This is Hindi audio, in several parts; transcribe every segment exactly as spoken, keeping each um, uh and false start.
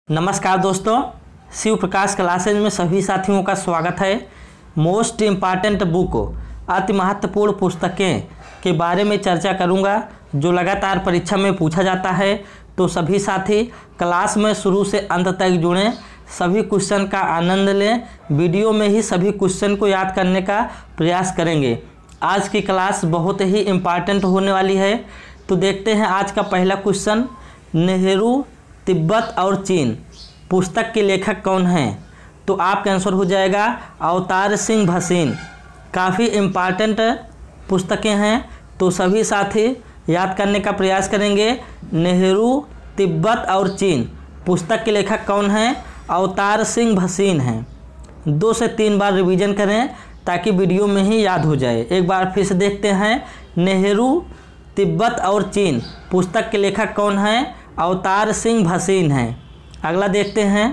नमस्कार दोस्तों, शिव प्रकाश क्लासेज में सभी साथियों का स्वागत है। मोस्ट इम्पॉर्टेंट बुक, अति महत्वपूर्ण पुस्तकें के बारे में चर्चा करूंगा जो लगातार परीक्षा में पूछा जाता है। तो सभी साथी क्लास में शुरू से अंत तक जुड़ें, सभी क्वेश्चन का आनंद लें। वीडियो में ही सभी क्वेश्चन को याद करने का प्रयास करेंगे। आज की क्लास बहुत ही इम्पॉर्टेंट होने वाली है। तो देखते हैं आज का पहला क्वेश्चन। नेहरू, तिब्बत और चीन पुस्तक के लेखक कौन हैं? तो आपका आंसर हो जाएगा अवतार सिंह भसीन। काफ़ी इम्पॉर्टेंट पुस्तकें हैं, तो सभी साथी याद करने का प्रयास करेंगे। नेहरू, तिब्बत और चीन पुस्तक के लेखक कौन हैं? अवतार सिंह भसीन हैं। दो से तीन बार रिवीजन करें ताकि वीडियो में ही याद हो जाए। एक बार फिर से देखते हैं। नेहरू, तिब्बत और चीन पुस्तक के लेखक कौन हैं? अवतार सिंह भसीन हैं। अगला देखते हैं।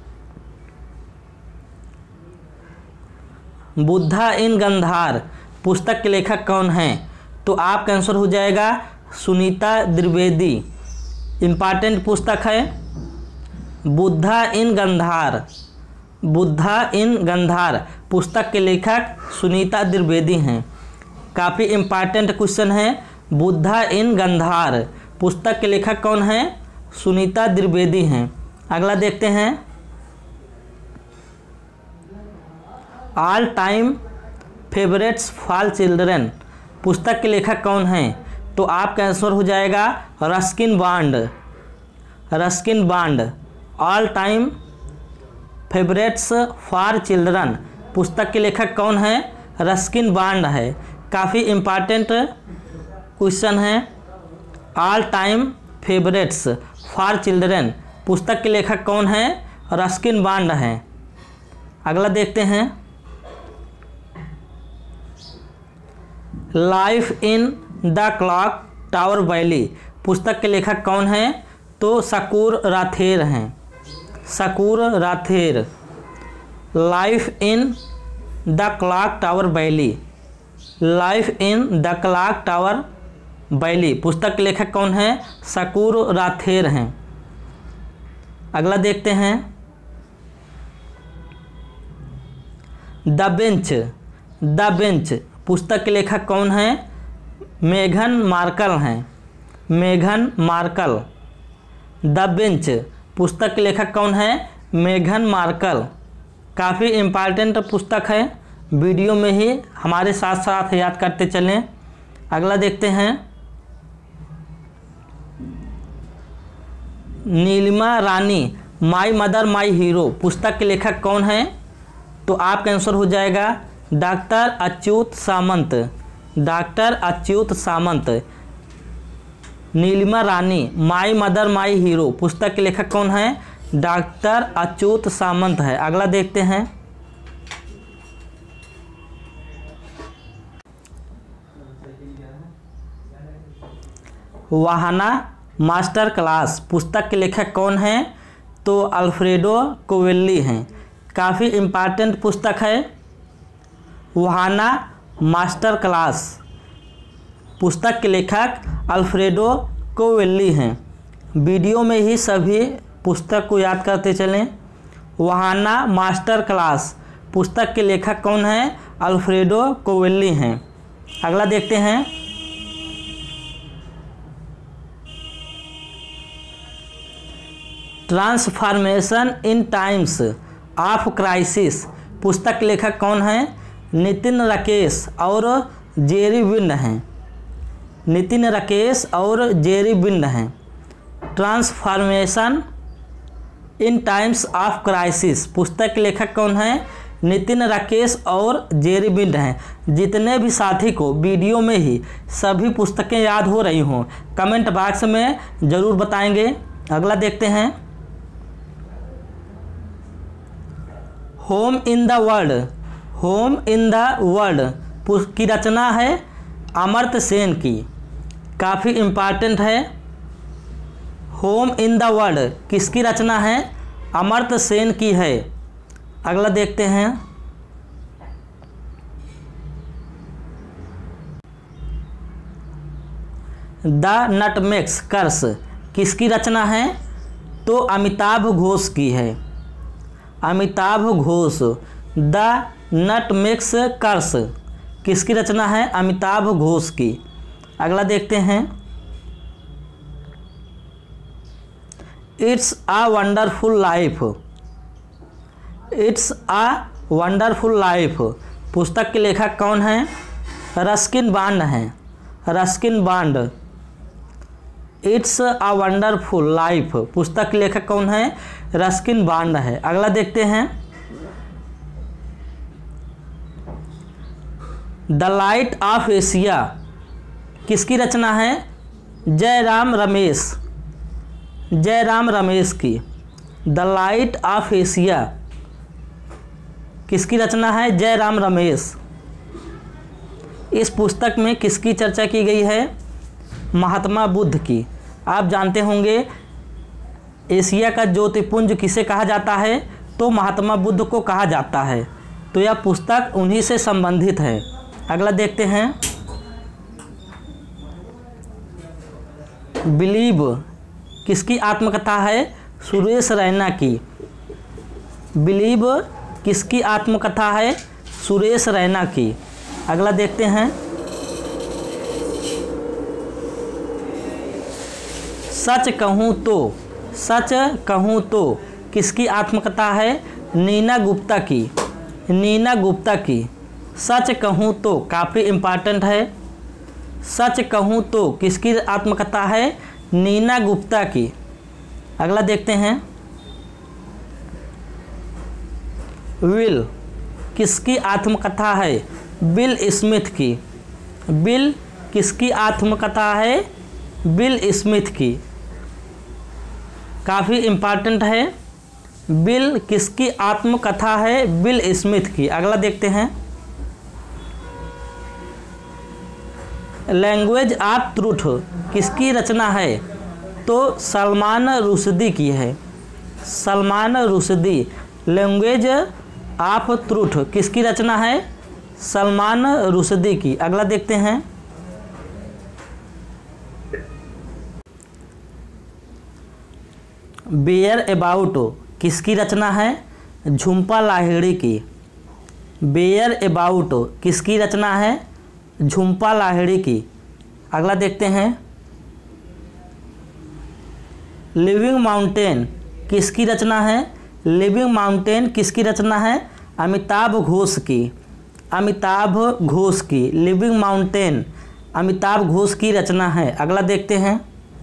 बुद्धा इन गंधार पुस्तक के लेखक कौन हैं? तो आपका आंसर हो जाएगा सुनीता द्विवेदी। इम्पॉर्टेंट पुस्तक है बुद्धा इन गंधार। बुद्धा इन गंधार पुस्तक के लेखक सुनीता द्विवेदी हैं। काफ़ी इम्पॉर्टेंट क्वेश्चन है। बुद्धा इन गंधार पुस्तक के लेखक कौन हैं? सुनीता द्विवेदी हैं। अगला देखते हैं। All time favourites for children पुस्तक के लेखक कौन हैं? तो आपका आंसर हो जाएगा Ruskin Bond. Ruskin Bond all time favourites for children पुस्तक के लेखक कौन हैं? रस्किन बॉन्ड है। काफ़ी इम्पॉर्टेंट क्वेश्चन है। All time favourites for children पुस्तक के लेखक कौन हैं? रस्किन बॉन्ड हैं। अगला देखते हैं। Life in the clock tower valley पुस्तक के लेखक कौन हैं? तो शकूर राथेर हैं। Shakoor Rather. Life in the clock tower valley. Life in the clock tower valley पुस्तक के लेखक कौन हैं? शकूर राथेर हैं। अगला देखते हैं। The bench. द बेंच पुस्तक के लेखक कौन हैं? मेघन मार्कल हैं। मेघन मार्कल। द बेंच पुस्तक के लेखक कौन हैं? मेघन मार्कल। काफ़ी इम्पॉर्टेंट पुस्तक है। वीडियो में ही हमारे साथ साथ याद करते चलें। अगला देखते हैं। Neelima Rani my mother my hero पुस्तक के लेखक कौन हैं? तो आपका आंसर हो जाएगा doctor Achyuta Samanta. Doctor Achyuta Samanta. Neelima Rani my mother my hero पुस्तक के लेखक कौन हैं? डॉक्टर अच्युत सामंत है। अगला देखते हैं। वाहना मास्टर क्लास पुस्तक के लेखक कौन हैं? तो अल्फ्रेडो कोवेल्ली हैं। काफ़ी इम्पॉर्टेंट पुस्तक है। वाहना मास्टर क्लास पुस्तक के लेखक अल्फ्रेडो कोवेल्ली हैं। वीडियो में ही सभी पुस्तक को याद करते चलें। वाहना मास्टर क्लास पुस्तक के लेखक कौन हैं? अल्फ्रेडो कोवेल्ली हैं। अगला देखते हैं। Transformation in times of crisis पुस्तक के लेखक कौन हैं? नितिन राकेश और जेरी विंड हैं। नितिन राकेश और जेरी विंड हैं। Transformation in times of crisis पुस्तक के लेखक कौन हैं? नितिन राकेश और जेरी विंड हैं। जितने भी साथी को वीडियो में ही सभी पुस्तकें याद हो रही हों, कमेंट बॉक्स में ज़रूर बताएंगे। अगला देखते हैं। Home in the world. Home in the world की रचना है अमर्त्य सेन की। काफ़ी इम्पॉर्टेंट है। होम इन द वर्ल्ड किसकी रचना है? अमर्त्य सेन की है। अगला देखते हैं। द नटमेग्स कर्स किसकी रचना है? तो अमिताभ घोष की है। Amitabh Ghosh. The nutmeg's curse किसकी रचना है? अमिताभ घोष की। अगला देखते हैं, it's a wonderful life. It's a wonderful life पुस्तक के लेखक कौन हैं? रस्किन बॉन्ड हैं। Ruskin Bond. It's a wonderful life पुस्तक के लेखक कौन है? रस्किन बॉन्ड है। अगला देखते हैं, द लाइट ऑफ एशिया किसकी रचना है? जयराम रमेश। जयराम रमेश की। द लाइट ऑफ एशिया किसकी रचना है? जयराम रमेश। इस पुस्तक में किसकी चर्चा की गई है? महात्मा बुद्ध की। आप जानते होंगे एशिया का ज्योतिपुंज किसे कहा जाता है? तो महात्मा बुद्ध को कहा जाता है। तो यह पुस्तक उन्हीं से संबंधित है। अगला देखते हैं, बिलीव किसकी आत्मकथा है? सुरेश रैना की। बिलीव किसकी आत्मकथा है? सुरेश रैना की। अगला देखते हैं, सच कहूँ तो। सच कहूँ तो किसकी आत्मकथा है? नीना गुप्ता की। नीना गुप्ता की। सच कहूँ तो काफ़ी इम्पॉर्टेंट है। सच कहूँ तो किसकी आत्मकथा है? नीना गुप्ता की। अगला देखते हैं, विल किसकी आत्मकथा है? बिल स्मिथ की। बिल किसकी आत्मकथा है? बिल स्मिथ की। काफ़ी इम्पॉर्टेंट है। बिल किसकी आत्मकथा है? बिल स्मिथ की। अगला देखते हैं, लैंग्वेज ऑफ ट्रूथ किसकी रचना है? तो सलमान रुश्दी की है। Salman Rushdie. Language of truth किसकी रचना है? सलमान रुश्दी की। अगला देखते हैं, बेयर अबाउट किसकी रचना है? झुम्पा लाहिड़ी की। बेयर अबाउट किसकी रचना है? झुम्पा लाहिड़ी की। अगला देखते हैं, लिविंग माउंटेन किसकी रचना है? लिविंग माउंटेन किसकी रचना है? अमिताभ घोष की। अमिताभ घोष की। लिविंग माउंटेन अमिताभ घोष की रचना है। अगला देखते हैं,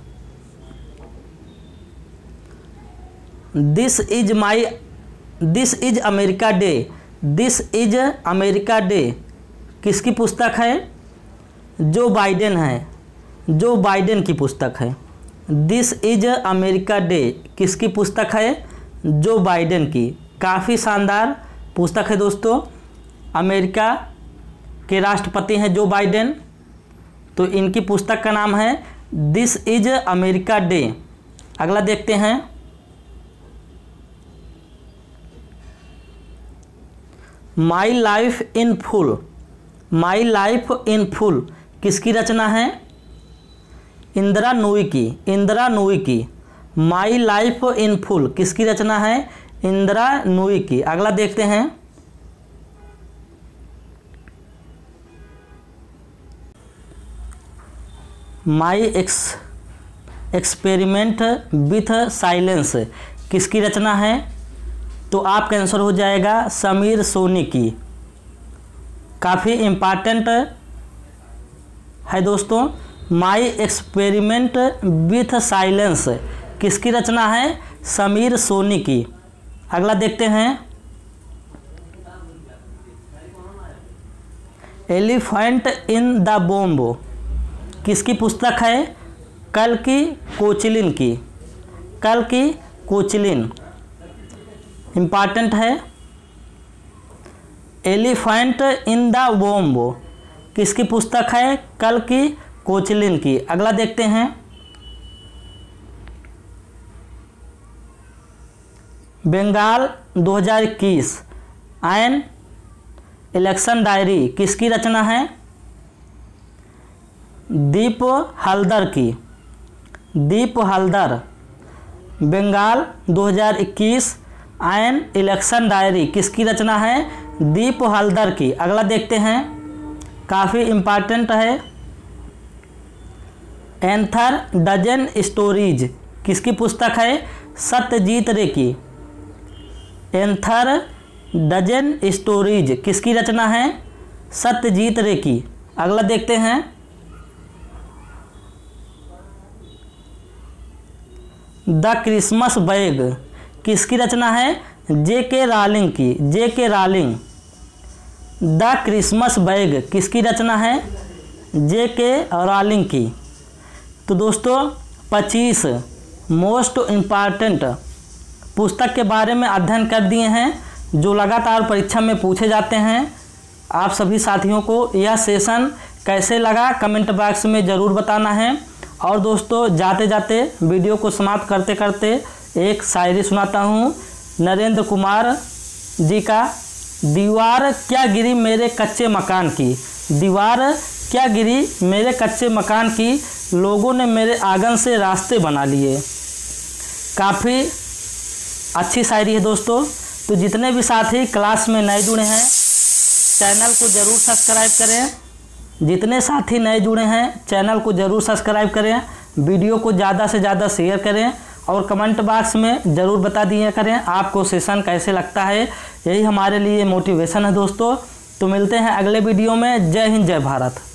this is my this is America day. This is America day किसकी पुस्तक है? जो बाइडेन है। जो बाइडेन की पुस्तक है। दिस इज अमेरिका डे किसकी पुस्तक है? जो बाइडेन की। काफ़ी शानदार पुस्तक है दोस्तों। अमेरिका के राष्ट्रपति हैं जो बाइडेन, तो इनकी पुस्तक का नाम है दिस इज अमेरिका डे। अगला देखते हैं, my life in full. My life in full किसकी रचना है? इंदिरा नूई की। इंदिरा नूई की। माई लाइफ इन फुल किसकी रचना है? इंदिरा नूई की। अगला देखते हैं, my ex experiment with silence किसकी रचना है? तो आपका आंसर हो जाएगा समीर सोनी की। काफ़ी इम्पॉर्टेंट है दोस्तों। माई एक्सपेरिमेंट विथ साइलेंस किसकी रचना है? समीर सोनी की। अगला देखते हैं, एलिफेंट इन द बॉम्ब किसकी पुस्तक है? कल्कि कोचलिन की। कल्कि कोचलिन इम्पॉर्टेंट है। एलिफेंट इन द बॉम्ब किसकी पुस्तक है? कल्कि कोचलिन की। अगला देखते हैं, बंगाल दो हज़ार इक्कीस एन इलेक्शन डायरी किसकी रचना है? दीप हल्दर की। दीप हल्दर बंगाल दो हज़ार इक्कीस, एन इलेक्शन डायरी किसकी रचना है? दीप हल्दर की। अगला देखते हैं, काफ़ी इम्पॉर्टेंट है। एंथर डजन स्टोरीज किसकी पुस्तक है? सत्यजीत रे की। एंथर डजन स्टोरीज किसकी रचना है? सत्यजीत रे की। अगला देखते हैं, द क्रिसमस बैग किसकी रचना है? जे के रालिंग की। जे के रालिंग। द क्रिसमस बैग किसकी रचना है? जे के रालिंग की। तो दोस्तों पच्चीस मोस्ट इम्पॉर्टेंट पुस्तक के बारे में अध्ययन कर दिए हैं जो लगातार परीक्षा में पूछे जाते हैं। आप सभी साथियों को यह सेशन कैसे लगा कमेंट बॉक्स में ज़रूर बताना है। और दोस्तों जाते जाते वीडियो को समाप्त करते करते एक शायरी सुनाता हूँ नरेंद्र कुमार जी का। दीवार क्या गिरी मेरे कच्चे मकान की, दीवार क्या गिरी मेरे कच्चे मकान की, लोगों ने मेरे आंगन से रास्ते बना लिए। काफ़ी अच्छी शायरी है दोस्तों। तो जितने भी साथी क्लास में नए जुड़े हैं चैनल को ज़रूर सब्सक्राइब करें। जितने साथी नए जुड़े हैं चैनल को ज़रूर सब्सक्राइब करें, वीडियो को ज़्यादा से ज़्यादा शेयर करें और कमेंट बॉक्स में ज़रूर बता दिया करें आपको सेशन कैसे लगता है। यही हमारे लिए मोटिवेशन है दोस्तों। तो मिलते हैं अगले वीडियो में। जय हिंद, जय भारत।